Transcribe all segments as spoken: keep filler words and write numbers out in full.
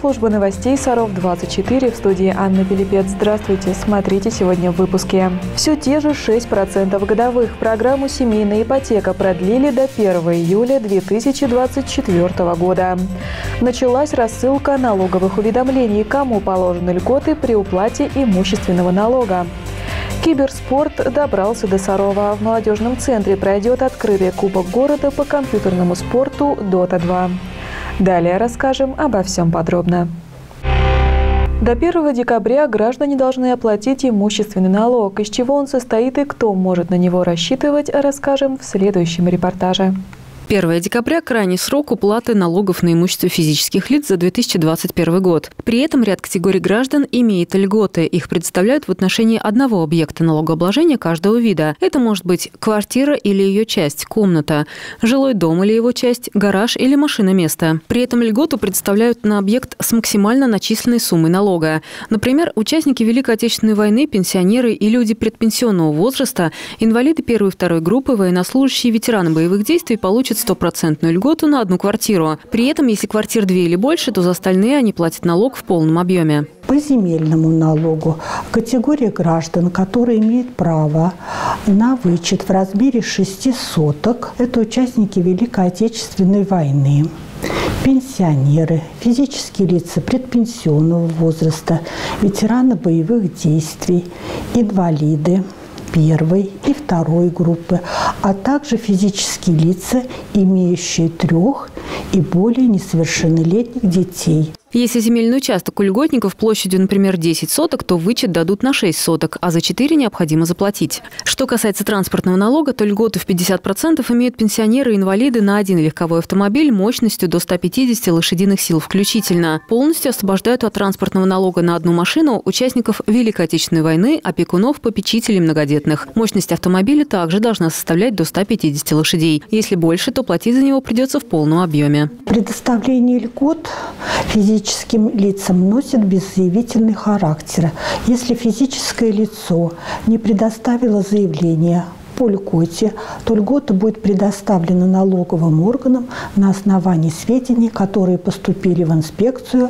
служба новостей Саров двадцать четыре, в студии Анна Пилипец. Здравствуйте, смотрите сегодня в выпуске. Все те же шесть процентов годовых. Программу «Семейная ипотека» продлили до первого июля две тысячи двадцать четвёртого года. Началась рассылка налоговых уведомлений, кому положены льготы при уплате имущественного налога. Киберспорт добрался до Сарова. В молодежном центре пройдет открытый кубок города по компьютерному спорту «Дота два». Далее расскажем обо всем подробно. До первого декабря граждане должны оплатить имущественный налог. Из чего он состоит и кто может на него рассчитывать, расскажем в следующем репортаже. первого декабря – крайний срок уплаты налогов на имущество физических лиц за две тысячи двадцать первый год. При этом ряд категорий граждан имеет льготы. Их предоставляют в отношении одного объекта налогообложения каждого вида. Это может быть квартира или ее часть, комната, жилой дом или его часть, гараж или машина-место. При этом льготу предоставляют на объект с максимально начисленной суммой налога. Например, участники Великой Отечественной войны, пенсионеры и люди предпенсионного возраста, инвалиды первой и второй группы, военнослужащие и ветераны боевых действий получат стопроцентную льготу на одну квартиру. При этом, если квартир две или больше, то за остальные они платят налог в полном объеме. По земельному налогу категория граждан, которые имеют право на вычет в размере шести соток, это участники Великой Отечественной войны, пенсионеры, физические лица предпенсионного возраста, ветераны боевых действий, инвалиды первой и второй группы, а также физические лица, имеющие трех и более несовершеннолетних детей. Если земельный участок у льготников площадью, например, десять соток, то вычет дадут на шесть соток, а за четыре необходимо заплатить. Что касается транспортного налога, то льготу в пятьдесят процентов имеют пенсионеры и инвалиды на один легковой автомобиль мощностью до ста пятидесяти лошадиных сил включительно. Полностью освобождают от транспортного налога на одну машину участников Великой Отечественной войны, опекунов, попечителей многодетных. Мощность автомобиля также должна составлять до ста пятидесяти лошадей. Если больше, то платить за него придется в полном объеме. Предоставление льгот физическим Физическим лицам носит беззаявительный характер. Если физическое лицо не предоставило заявление по льготе, то льгота будет предоставлена налоговым органам на основании сведений, которые поступили в инспекцию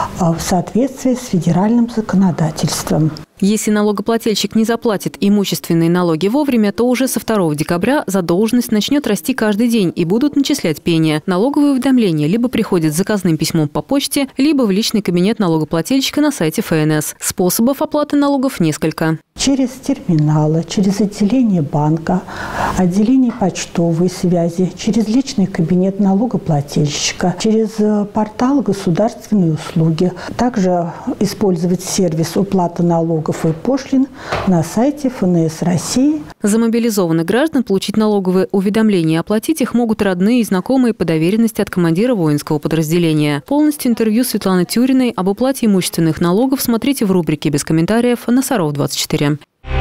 в соответствии с федеральным законодательством. Если налогоплательщик не заплатит имущественные налоги вовремя, то уже со второго декабря задолженность начнет расти каждый день и будут начислять пени. Налоговые уведомления либо приходят с заказным письмом по почте, либо в личный кабинет налогоплательщика на сайте эф эн эс. Способов оплаты налогов несколько. Через терминалы, через отделение банка, отделение почтовой связи, через личный кабинет налогоплательщика, через портал государственные услуги. Также использовать сервис уплаты налогов и пошлин на сайте эф эн эс России. За мобилизованных граждан получить налоговые уведомления и оплатить их могут родные и знакомые по доверенности от командира воинского подразделения. Полностью интервью Светланы Тюриной об уплате имущественных налогов смотрите в рубрике «Без комментариев» на Саров двадцать четыре.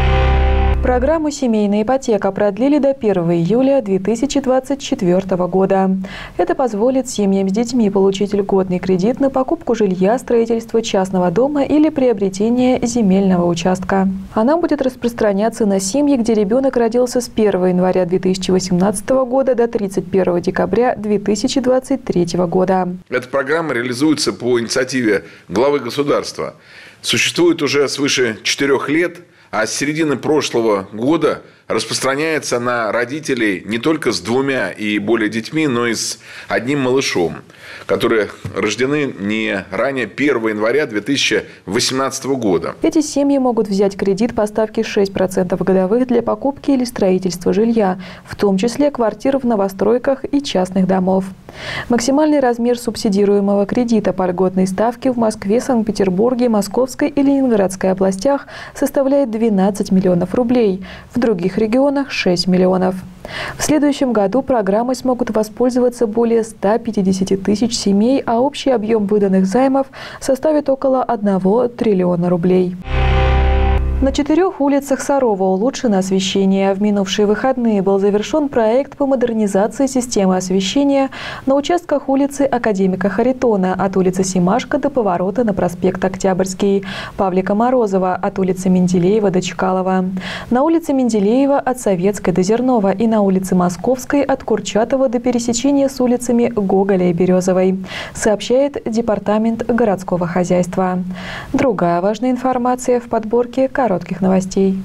Программу «Семейная ипотека» продлили до первого июля две тысячи двадцать четвёртого года. Это позволит семьям с детьми получить льготный кредит на покупку жилья, строительство частного дома или приобретение земельного участка. Она будет распространяться на семьи, где ребенок родился с первого января две тысячи восемнадцатого года до тридцать первого декабря две тысячи двадцать третьего года. Эта программа реализуется по инициативе главы государства. Существует уже свыше четырех лет. А с середины прошлого года распространяется на родителей не только с двумя и более детьми, но и с одним малышом, которые рождены не ранее первого января две тысячи восемнадцатого года. Эти семьи могут взять кредит по ставке шесть процентов годовых для покупки или строительства жилья, в том числе квартир в новостройках и частных домов. Максимальный размер субсидируемого кредита по льготной ставке в Москве, Санкт-Петербурге, Московской и Ленинградской областях составляет двенадцать миллионов рублей, в других регионах – шесть миллионов. В следующем году программой смогут воспользоваться более ста пятидесяти тысяч семей, а общий объем выданных займов составит около одного триллиона рублей. На четырех улицах Сарова улучшено освещение. В минувшие выходные был завершен проект по модернизации системы освещения на участках улицы Академика Харитона от улицы Семашко до поворота на проспект Октябрьский, Павлика Морозова от улицы Менделеева до Чкалова, на улице Менделеева от Советской до Зернова и на улице Московской от Курчатова до пересечения с улицами Гоголя и Березовой, сообщает Департамент городского хозяйства. Другая важная информация в подборке коротких новостей.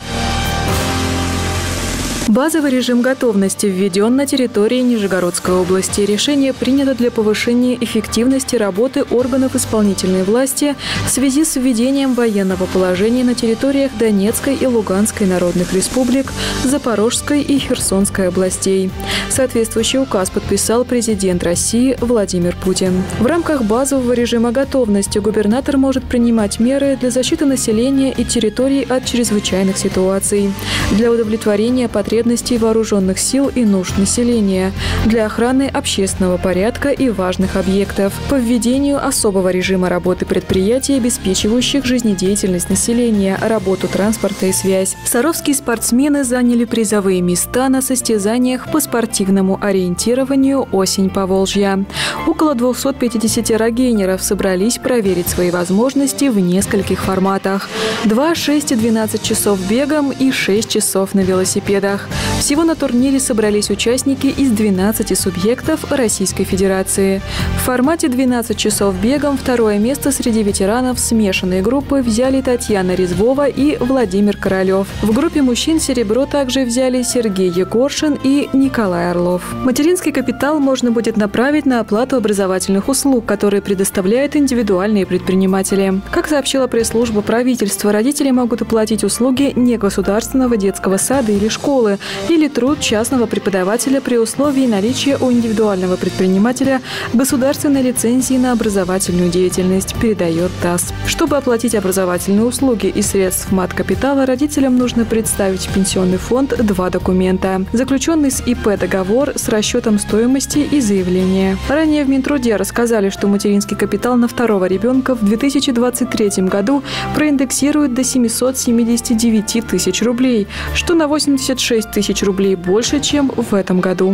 Базовый режим готовности введен на территории Нижегородской области. Решение принято для повышения эффективности работы органов исполнительной власти в связи с введением военного положения на территориях Донецкой и Луганской народных республик, Запорожской и Херсонской областей. Соответствующий указ подписал президент России Владимир Путин. В рамках базового режима готовности губернатор может принимать меры для защиты населения и территорий от чрезвычайных ситуаций, для удовлетворения потребностей вооруженных сил и нужд населения, для охраны общественного порядка и важных объектов, по введению особого режима работы предприятий, обеспечивающих жизнедеятельность населения, работу транспорта и связь. Саровские спортсмены заняли призовые места на состязаниях по спортивному ориентированию «Осень Поволжья». Около двухсот пятидесяти рогейнеров собрались проверить свои возможности в нескольких форматах: два, шесть и двенадцать часов бегом и шесть часов на велосипедах. Всего на турнире собрались участники из двенадцати субъектов Российской Федерации. В формате двенадцать часов бегом второе место среди ветеранов смешанной группы взяли Татьяна Резвова и Владимир Королев. В группе мужчин серебро также взяли Сергей Егоршин и Николай Орлов. Материнский капитал можно будет направить на оплату образовательных услуг, которые предоставляют индивидуальные предприниматели. Как сообщила пресс-служба правительства, родители могут оплатить услуги негосударственного детского сада или школы, или труд частного преподавателя при условии наличия у индивидуального предпринимателя государственной лицензии на образовательную деятельность, передает ТАСС. Чтобы оплатить образовательные услуги из средств мат-капитала, родителям нужно представить в пенсионный фонд два документа: заключенный с ИП договор с расчетом стоимости и заявление. Ранее в Минтруде рассказали, что материнский капитал на второго ребенка в две тысячи двадцать третьем году проиндексируют до семисот семидесяти девяти тысяч рублей, что на восемьдесят шесть тысяч рублей больше, чем в этом году.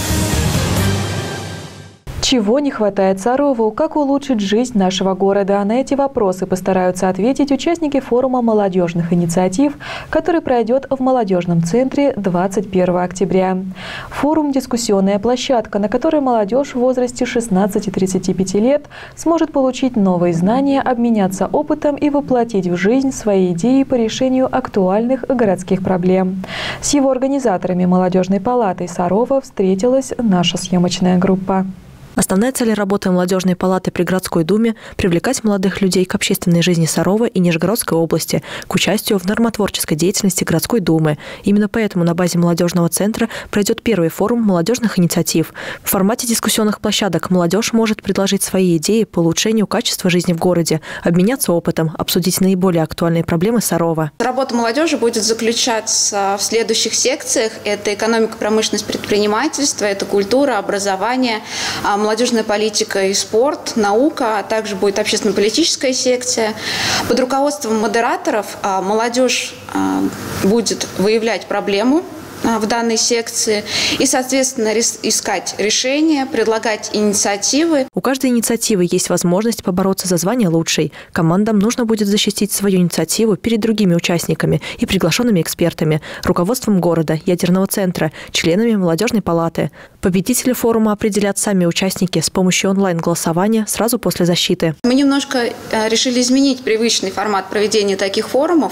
Чего не хватает Сарову? Как улучшить жизнь нашего города? На эти вопросы постараются ответить участники форума молодежных инициатив, который пройдет в молодежном центре двадцать первого октября. Форум – дискуссионная площадка, на которой молодежь в возрасте шестнадцати тридцати пяти лет сможет получить новые знания, обменяться опытом и воплотить в жизнь свои идеи по решению актуальных городских проблем. С его организаторами молодежной палатой Сарова встретилась наша съемочная группа. Основная цель работы молодежной палаты при городской думе – привлекать молодых людей к общественной жизни Сарова и Нижегородской области, к участию в нормотворческой деятельности городской думы. Именно поэтому на базе молодежного центра пройдет первый форум молодежных инициатив. В формате дискуссионных площадок молодежь может предложить свои идеи по улучшению качества жизни в городе, обменяться опытом, обсудить наиболее актуальные проблемы Сарова. Работа молодежи будет заключаться в следующих секциях. Это экономика, промышленность, предпринимательство, это культура, образование, молодежная политика и спорт, наука, а также будет общественно-политическая секция. Под руководством модераторов молодежь будет выявлять проблему в данной секции и, соответственно, искать решения, предлагать инициативы. У каждой инициативы есть возможность побороться за звание лучшей. Командам нужно будет защитить свою инициативу перед другими участниками и приглашенными экспертами, руководством города, ядерного центра, членами молодежной палаты. Победители форума определят сами участники с помощью онлайн-голосования сразу после защиты. Мы немножко решили изменить привычный формат проведения таких форумов.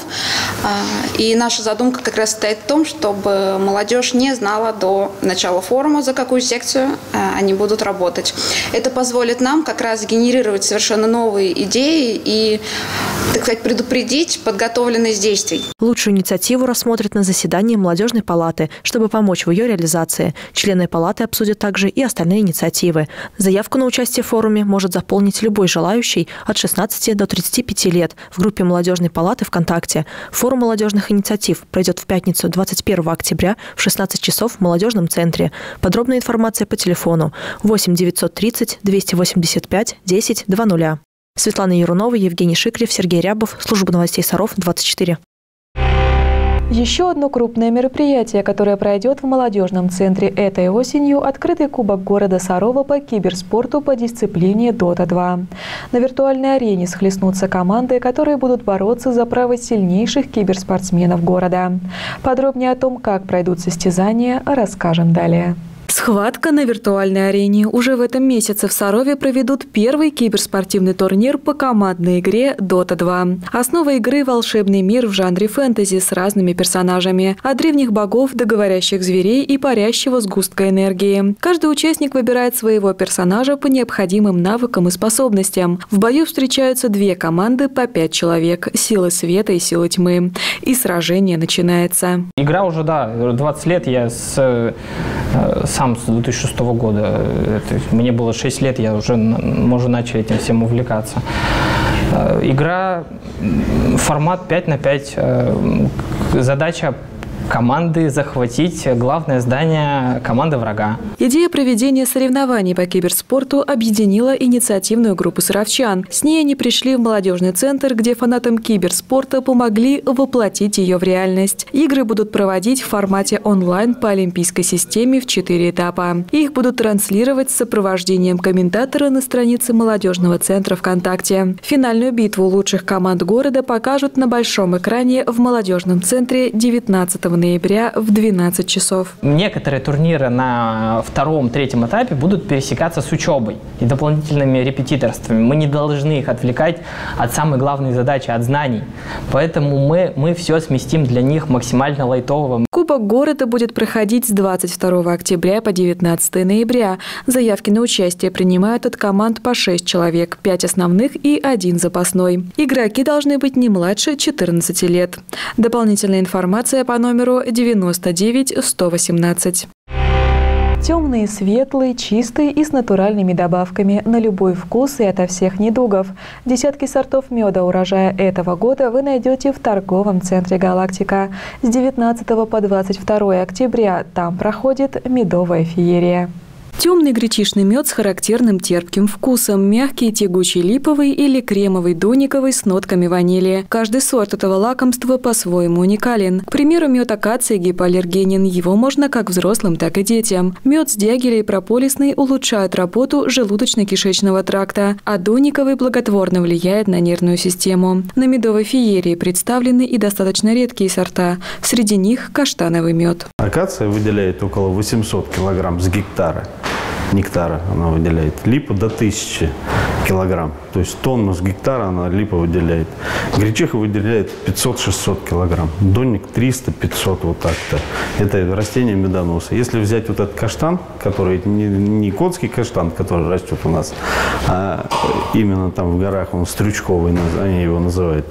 И наша задумка как раз состоит в том, чтобы молодежь не знала до начала форума, за какую секцию они будут работать. Это позволит нам как раз генерировать совершенно новые идеи и, так сказать, предупредить подготовленность действий. Лучшую инициативу рассмотрят на заседании молодежной палаты, чтобы помочь в ее реализации. Члены палаты обсудят также и остальные инициативы. Заявку на участие в форуме может заполнить любой желающий от шестнадцати до тридцати пяти лет в группе молодежной палаты ВКонтакте. Форум молодежных инициатив пройдет в пятницу двадцать первого октября в шестнадцать часов в молодежном центре. Подробная информация по телефону восемь девятьсот тридцать двести восемьдесят пять десять двадцать. Светлана Ярунова, Евгений Шикрев, Сергей Рябов. Служба новостей Саров, двадцать четыре. Еще одно крупное мероприятие, которое пройдет в молодежном центре этой осенью – открытый кубок города Сарова по киберспорту по дисциплине Дота два. На виртуальной арене схлестнутся команды, которые будут бороться за право сильнейших киберспортсменов города. Подробнее о том, как пройдут состязания, расскажем далее. Схватка на виртуальной арене. Уже в этом месяце в Сарове проведут первый киберспортивный турнир по командной игре Дота два. Основа игры – волшебный мир в жанре фэнтези с разными персонажами. От древних богов до говорящих зверей и парящего сгустка энергии. Каждый участник выбирает своего персонажа по необходимым навыкам и способностям. В бою встречаются две команды по пять человек – силы света и силы тьмы. И сражение начинается. Игра уже, да, двадцать лет. Я с... сам с две тысячи шестого года. Это, мне было шесть лет, я уже, мы уже начали этим всем увлекаться. Игра, формат пять на пять. Задача команды захватить главное здание команды врага. Идея проведения соревнований по киберспорту объединила инициативную группу саровчан. С ней они пришли в молодежный центр, где фанатам киберспорта помогли воплотить ее в реальность. Игры будут проводить в формате онлайн по олимпийской системе в четыре этапа. Их будут транслировать с сопровождением комментатора на странице молодежного центра ВКонтакте. Финальную битву лучших команд города покажут на большом экране в молодежном центре девятнадцатого ноября в двенадцать часов. Некоторые турниры на втором-третьем этапе будут пересекаться с учебой и дополнительными репетиторствами. Мы не должны их отвлекать от самой главной задачи, от знаний. Поэтому мы, мы все сместим для них максимально лайтового. Кубок города будет проходить с двадцать второго октября по девятнадцатое ноября. Заявки на участие принимают от команд по шесть человек, пять основных и один запасной. Игроки должны быть не младше четырнадцати лет. Дополнительная информация по номеру девяносто девять сто восемнадцать. Темный, светлый, чистый и с натуральными добавками на любой вкус и ото всех недугов. Десятки сортов меда урожая этого года вы найдете в торговом центре «Галактика». С девятнадцатого по двадцать второе октября там проходит медовая феерия. Темный гречишный мед с характерным терпким вкусом, мягкий, тягучий липовый или кремовый дониковый с нотками ванили. Каждый сорт этого лакомства по-своему уникален. К примеру, мед акации гипоаллергенен. Его можно как взрослым, так и детям. Мед с дягеля и прополисный улучшают работу желудочно-кишечного тракта, а дониковый благотворно влияет на нервную систему. На медовой феерии представлены и достаточно редкие сорта. Среди них каштановый мед. Акация выделяет около восьмисот килограмм с гектара. Нектара она выделяет. Липа до тысячи килограмм. То есть тонну с гектара она липа выделяет. Гречиха выделяет пятьсот-шестьсот килограмм. Донник триста-пятьсот, вот так-то. Это растение медоноса. Если взять вот этот каштан, который не, не котский каштан, который растет у нас, а именно там в горах, он стрючковый, они его называют,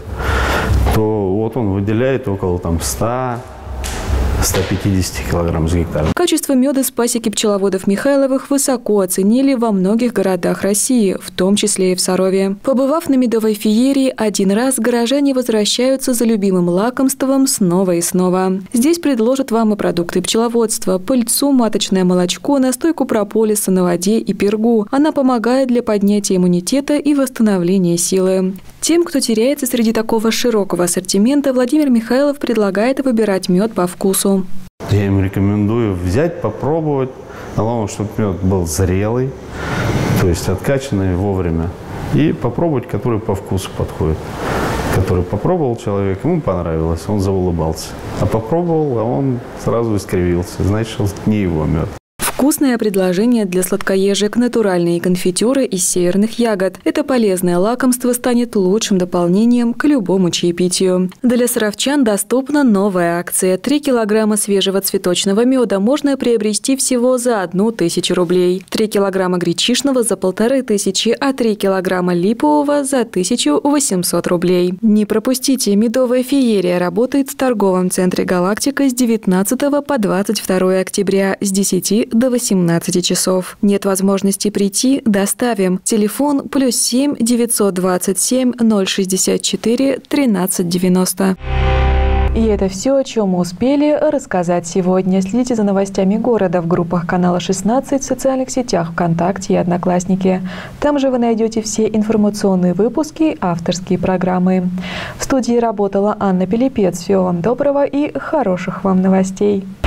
то вот он выделяет около там ста ста пятидесяти килограмм с гектара. Качество меда с пасеки пчеловодов Михайловых высоко оценили во многих городах России, в том числе и в Сарове. Побывав на медовой феерии один раз, горожане возвращаются за любимым лакомством снова и снова. Здесь предложат вам и продукты пчеловодства, пыльцу, маточное молочко, настойку прополиса на воде и пергу. Она помогает для поднятия иммунитета и восстановления силы. Тем, кто теряется среди такого широкого ассортимента, Владимир Михайлов предлагает выбирать мед по вкусу. Я им рекомендую взять, попробовать. Главное, чтобы мед был зрелый, то есть откачанный вовремя. И попробовать, который по вкусу подходит. Который попробовал человек, ему понравилось, он заулыбался. А попробовал, а он сразу искривился. Значит, не его мед. Вкусное предложение для сладкоежек – натуральные конфитюры из северных ягод. Это полезное лакомство станет лучшим дополнением к любому чаепитию. Для саровчан доступна новая акция. три килограмма свежего цветочного меда можно приобрести всего за одну тысячу рублей. три килограмма гречишного за полторы тысячи, а три килограмма липового за тысячу восемьсот рублей. Не пропустите, медовая феерия работает в торговом центре «Галактика» с девятнадцатого по двадцать второе октября с десяти до восемнадцати часов. Нет возможности прийти? Доставим. Телефон плюс семь девятьсот двадцать семь ноль шестьдесят четыре тринадцать девяносто. И это все, о чем мы успели рассказать сегодня. Следите за новостями города в группах канала шестнадцать, в социальных сетях ВКонтакте и Одноклассники. Там же вы найдете все информационные выпуски, авторские программы. В студии работала Анна Пилипец. Всего вам доброго и хороших вам новостей.